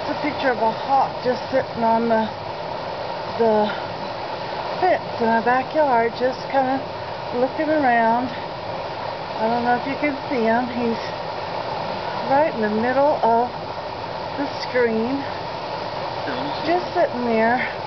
It's a picture of a hawk just sitting on the fence in my backyard, just kind of looking around. I don't know if you can see him. He's right in the middle of the screen, just sitting there.